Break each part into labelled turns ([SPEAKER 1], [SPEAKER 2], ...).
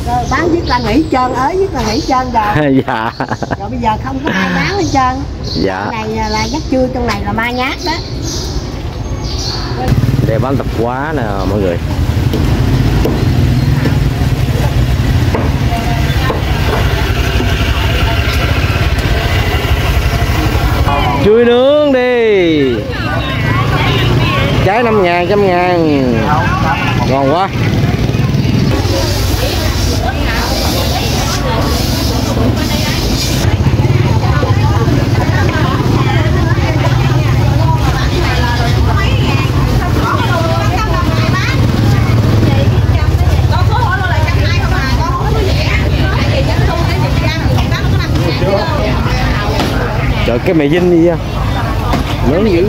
[SPEAKER 1] Rồi bán viết là nghỉ trơn, viết là nghỉ trơn rồi.
[SPEAKER 2] Dạ.
[SPEAKER 1] Rồi bây giờ không có ai bán hết trơn.
[SPEAKER 2] Dạ.
[SPEAKER 1] Cái này là giấc trưa, trong này là ma nhát đó.
[SPEAKER 2] Đây bán tạp hóa nè mọi người. Chuối nướng đi. Trái 5.000, 100.000. Ngon quá. Trời, cái mì dinh đi lớn dữ.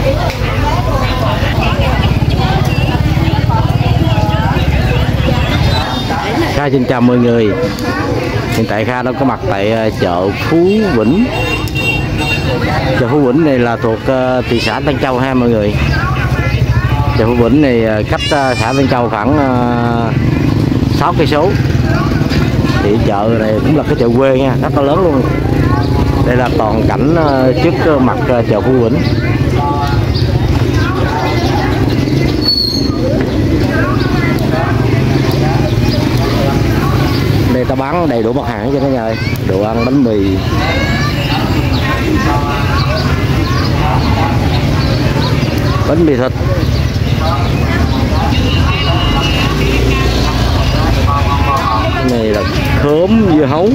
[SPEAKER 2] Kha xin chào mọi người. Hiện tại Kha đang có mặt tại chợ Phú Vĩnh. Chợ Phú Vĩnh này là thuộc thị xã Tân Châu ha mọi người. Chợ Phú Vĩnh này cách xã Tân Châu khoảng 6 cây số. Thì chợ này cũng là cái chợ quê nha, rất là lớn luôn. Đây là toàn cảnh trước mặt chợ Phú Vĩnh. Đây ta bán đầy đủ mặt hàng cho cả nhà ơi. Đồ ăn, bánh mì, bánh mì thịt, này là khóm dưa hấu,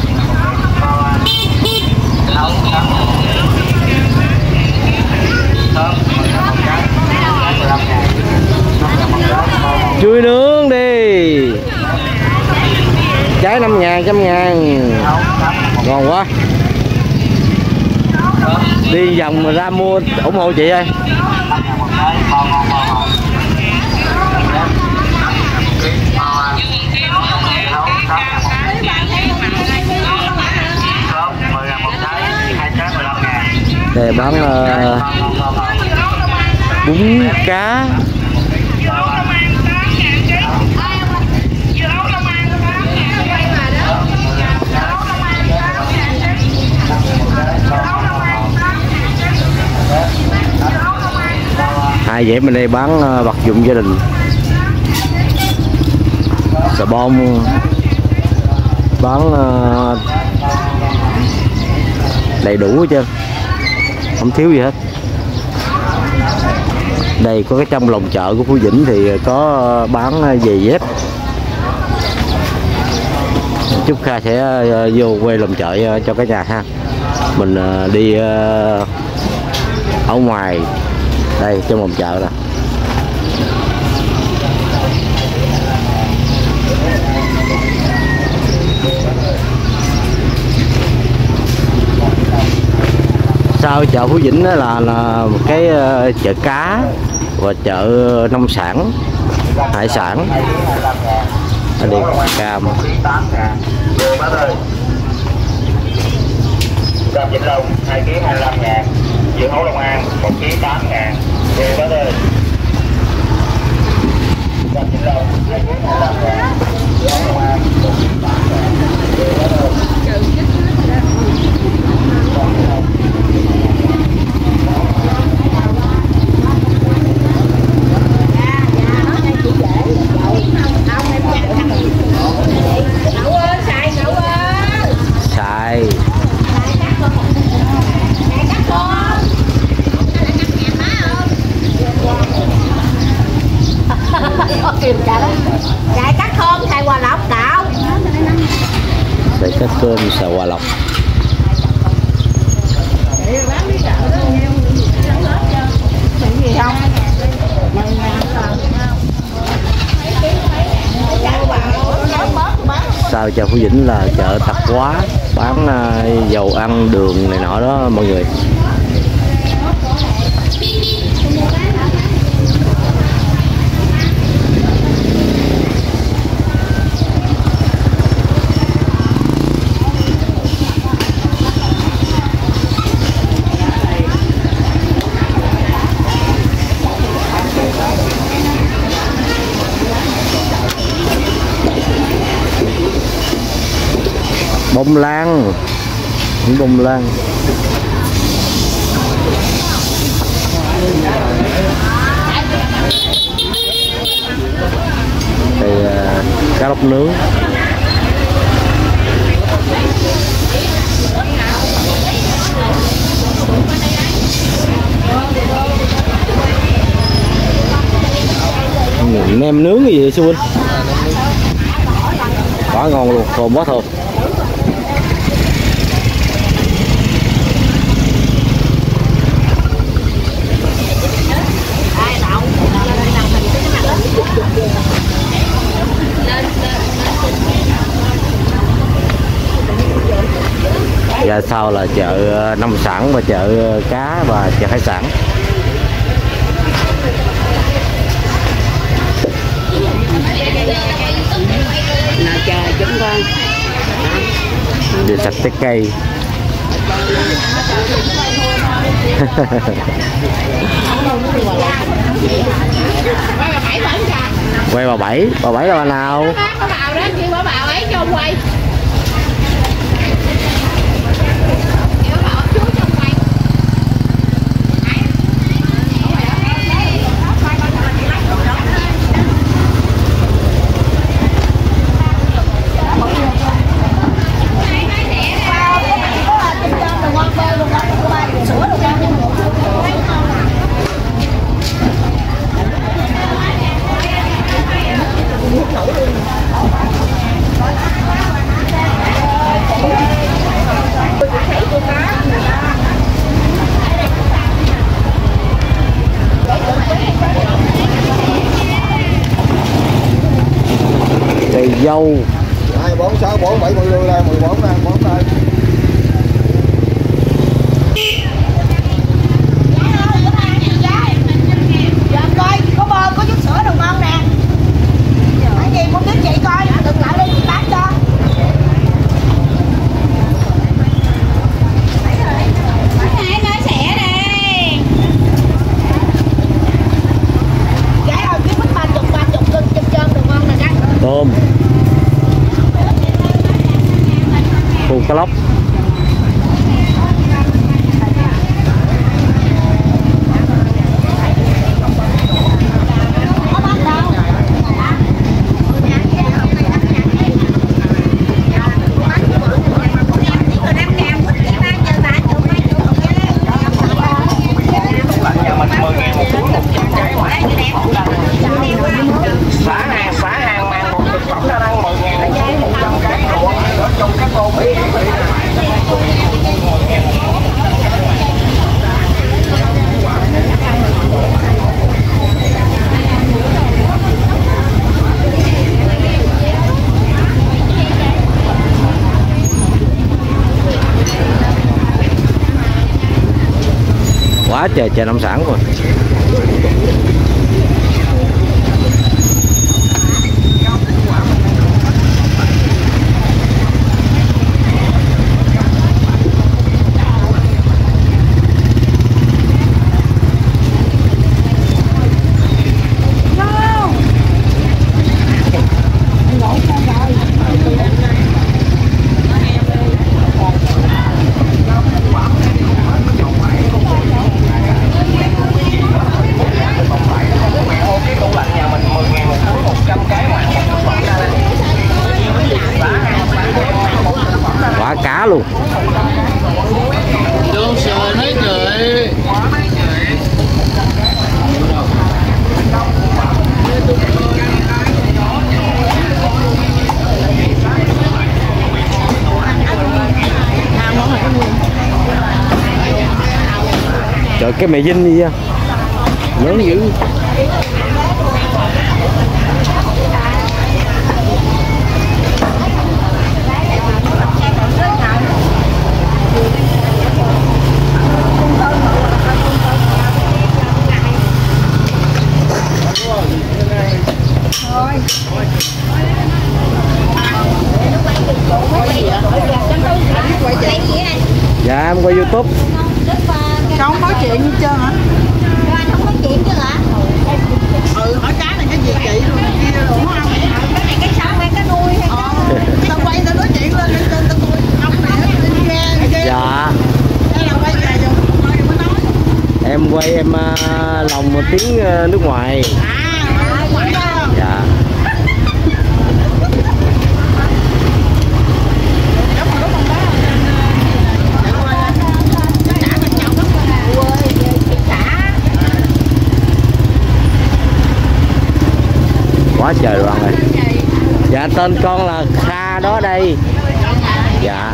[SPEAKER 2] chuối nướng đi. Trái 5.000, 100.000. Ngon quá. Đi vòng mà ra mua ủng hộ chị ơi. Đây bán bún cá. Hai dãy bên đây bán vật dụng gia đình, xà bông, bán đầy đủ hết trơn, không thiếu gì hết. Đây có cái trong lòng chợ của Phú Vĩnh thì có bán giày dép. Chúc Kha sẽ vô quay lòng chợ cho cả nhà ha. Mình đi ở ngoài đây trong lòng chợ nè. Sau chợ Phú Vĩnh là một cái chợ cá và chợ nông sản, hải sản. Ở đây cam. Cam Vĩnh Long 2 kg 25.000, dưa hấu Long An 1 kg 8.000. Về bác ơi. Cam Vĩnh Long 2 kg 25.000, dưa hấu Long An 1 kg 8.000. Về bác ơi. Xài.
[SPEAKER 1] Chạy cắt thơm xài Hòa Lộc cạo.
[SPEAKER 2] Xài cắt cơm xài Hòa Lộc. Sau chợ Phú Vĩnh là chợ tạp hóa, bán dầu ăn, đường này nọ đó mọi người. Bông lan, những bông lan. Đây cá lóc nướng. Nem nướng cái gì vậy Xuân? Quá ngon luôn, thơm quá thơm. Và sau là chợ nông sản và chợ cá và chợ hải sản.
[SPEAKER 1] Nào chờ chúng con
[SPEAKER 2] Đi sạch trái cây. Quay bà Bảy là bà nào?
[SPEAKER 3] Có bào đó, kêu bà bào ấy cho ông quay.
[SPEAKER 2] Cây dâu
[SPEAKER 4] 2, 4, 6, 4, 7, 10 đây, 14 đây, 14 đây.
[SPEAKER 3] Dạ coi, có bơ, có chút sữa đồ ngon nè. Cái gì con biết chị coi, đừng lại đây chị bán cho. Hai nói xẻ đây. Gái ơi, biết bánh 30 cân trơn đồ ngon nè căng.
[SPEAKER 2] tôm, phù cá lóc. Quá trời chợ nông sản rồi. Quả cá luôn. Trời, cái mẹ Vinh gì vậy? Lớn dữ. Dạ em quay YouTube.
[SPEAKER 1] Không có chuyện như trơn hả?
[SPEAKER 3] Anh không có chuyện chứ hả?
[SPEAKER 1] Hỏi cá này cái gì chị luôn kia đúng không?
[SPEAKER 3] Cái này cái sao hay cái nuôi hay cái
[SPEAKER 1] tao quay tao nói chuyện lên tao nuôi.
[SPEAKER 2] quay em lòng một tiếng nước ngoài. Dạ. Quá trời luôn rồi. Dạ tên con là Kha đó đây. Dạ.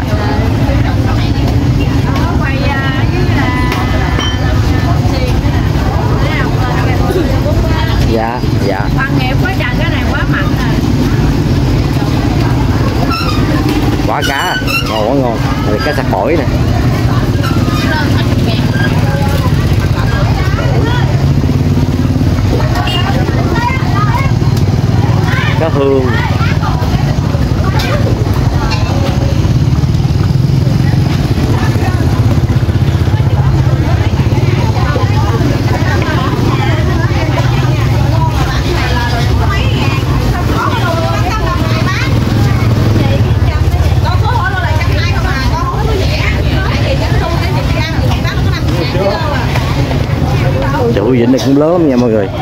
[SPEAKER 2] Dạ, dạ.
[SPEAKER 3] Bằng nghiệp quá trời, cái này quá mặn rồi.
[SPEAKER 2] Quả cá, ngon quá ngon. Rồi cá sặc hỏi nè. Cá hương. Chủ vịnh này cũng lớn lắm nha mọi người.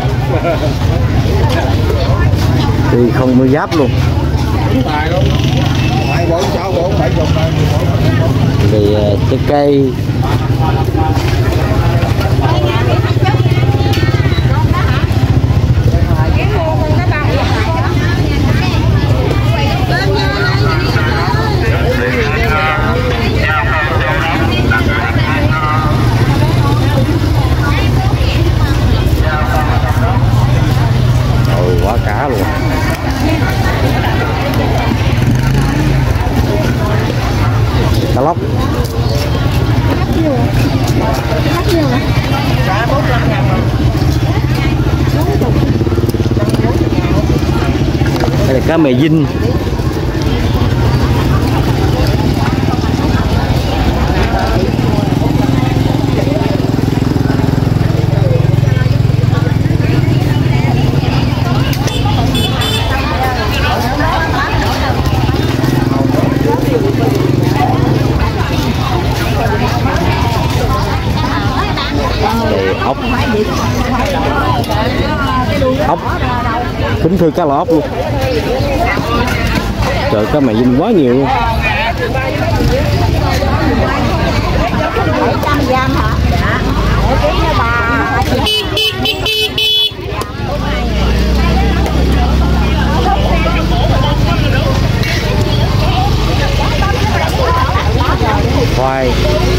[SPEAKER 2] Thì không mới giáp luôn. Thì trái cây. Quá cá luôn. Cá lóc. Đây là cá mè dinh. Ốc. Ốc. Kính thưa cá lóc luôn. Trời, cá mè dinh quá nhiều luôn. Khoai.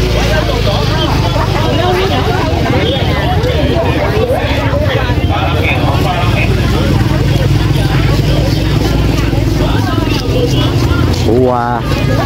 [SPEAKER 2] Củ hoa.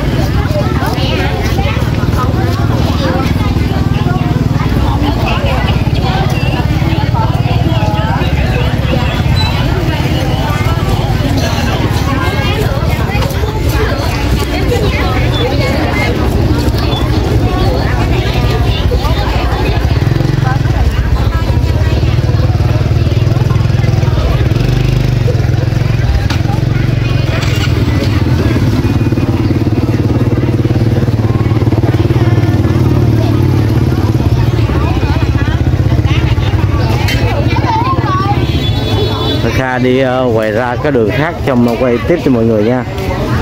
[SPEAKER 2] Kha đi quay ra cái đường khác trong quay tiếp cho mọi người nha.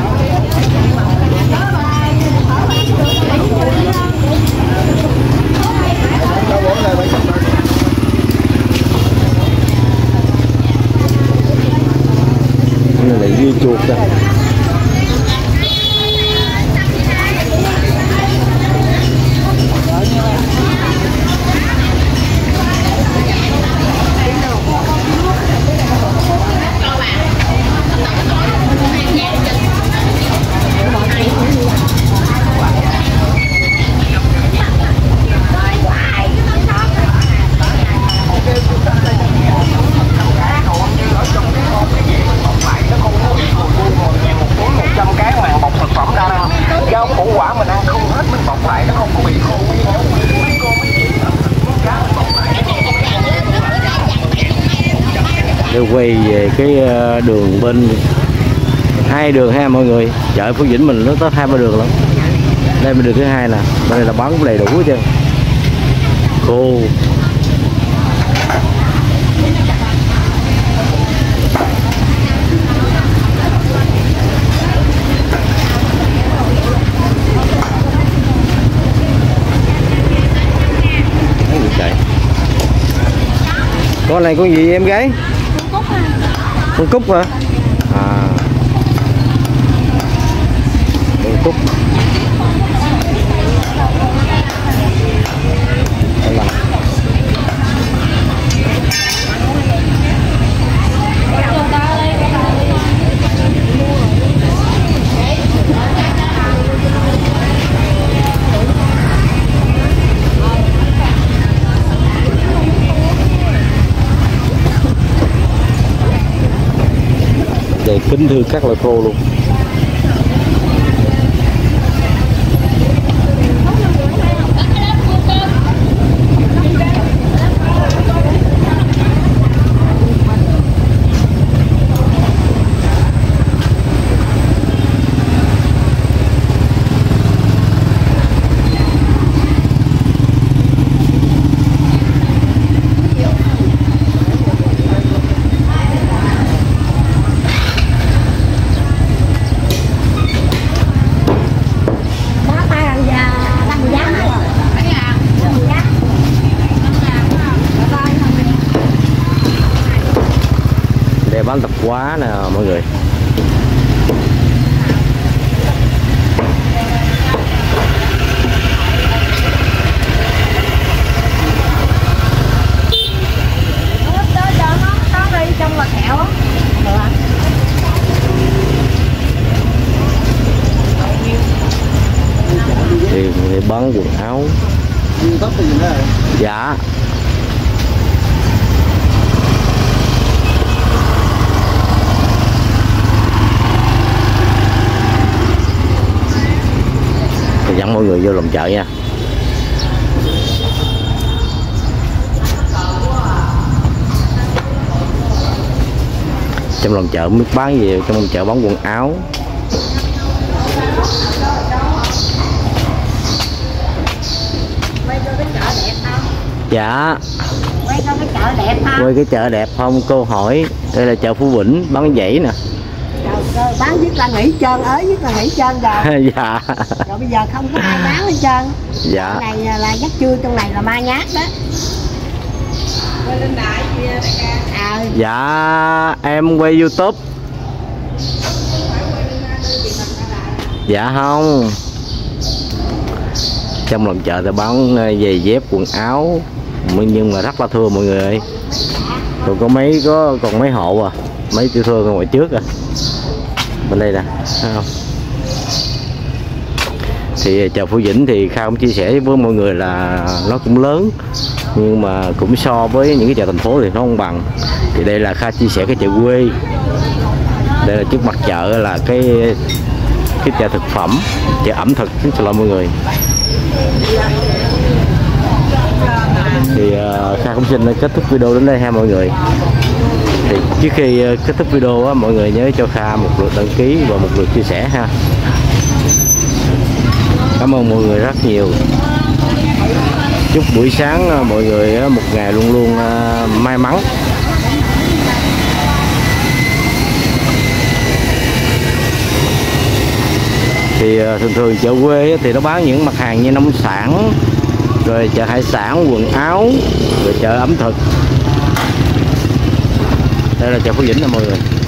[SPEAKER 2] Như là dưa chuột đây. Để quay về cái đường bên hai đường ha mọi người. Chợ Phú Vĩnh mình nó có 2-3 đường lắm. Đây bên đường thứ hai nè, bên này là bán đầy đủ hết trơn. Khô, Con này con gì em gái? Con cúc hả? À, con cúc. Đây kính thưa các loại khô luôn. Bán tạp hóa nè mọi người. Thì bán quần áo. Dạ. Thì dẫn mọi người vô lòng chợ nha. Trong lòng chợ không biết bán gì, trong lòng chợ bán quần áo. Dạ.
[SPEAKER 3] Quay coi cái chợ đẹp không?
[SPEAKER 2] Quay cái chợ đẹp không? Cô hỏi. Đây là chợ Phú Vĩnh, bán giấy nè.
[SPEAKER 3] Trời, bán nhất là nghỉ trơn, nhất là nghỉ trơn rồi.
[SPEAKER 2] Dạ.
[SPEAKER 3] Rồi bây giờ không có ai bán hết trơn.
[SPEAKER 2] Dạ.
[SPEAKER 3] Cái này là giấc trưa, trong này là ma nhát đó.
[SPEAKER 2] Dạ em quay YouTube. Dạ không. Trong lòng chợ thì bán giày dép quần áo, nhưng mà rất là thưa mọi người ơi. Còn có còn mấy hộ à, mấy tiểu thương ở ngoài trước à. Bên đây nè, thấy không? Thì chợ Phú Vĩnh thì Kha cũng chia sẻ với mọi người là nó cũng lớn, nhưng mà cũng so với những cái chợ thành phố thì nó không bằng. Thì đây là Kha chia sẻ cái chợ quê. Đây là trước mặt chợ là cái chợ thực phẩm, chợ ẩm thực, xin lỗi mọi người. Thì Kha cũng xin kết thúc video đến đây ha mọi người. Thì trước khi kết thúc video á, mọi người nhớ cho Kha một lượt đăng ký và một lượt chia sẻ ha. Cảm ơn mọi người rất nhiều. Chúc buổi sáng mọi người một ngày luôn luôn may mắn. Thì thường chợ quê thì nó bán những mặt hàng như nông sản, rồi chợ hải sản, quần áo, rồi chợ ẩm thực. Đây là chợ Phú Vĩnh nè mọi người.